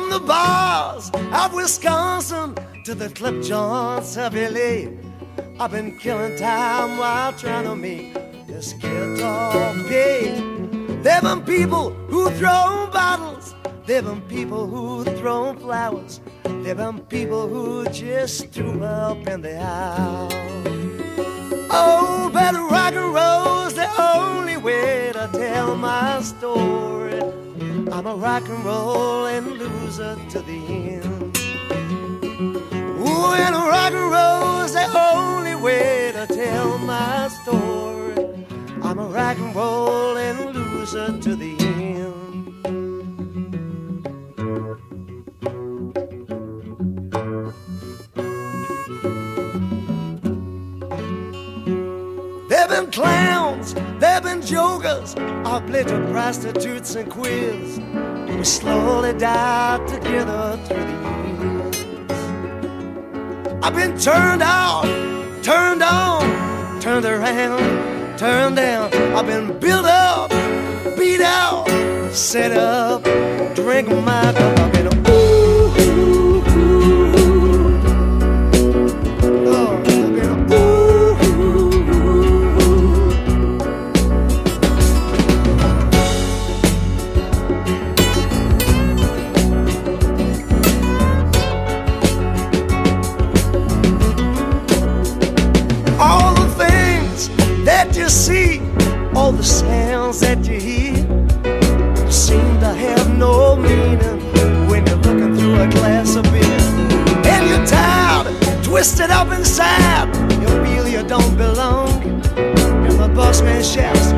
From the bars of Wisconsin to the clip joints of LA, I've been killing time while trying to make this guitar pay. There've been people who throw bottles, there've been people who throw flowers, there've been people who just threw up in the house. Oh, but rock and roll's the only way to tell my story. I'm a rock and rollin' loser to the end. Ooh, and rock and roll's the only way to tell my story. I'm a rock and rollin' loser to the end. There've been clowns, there've been jokers, uplitter, prostitutes and queers. We slowly died together through the years. I've been turned out, turned on, turned around, turned down. I've been built up, beat out, set up, drinking my cup. I've been ooh, ooh, ooh. Oh, I've been ooh, ooh, all the things that you see, all the sounds that you hear, seem to have no meaning when you're looking through a glass of beer. And you're tired, twisted up inside, you feel you don't belong in the busman shafts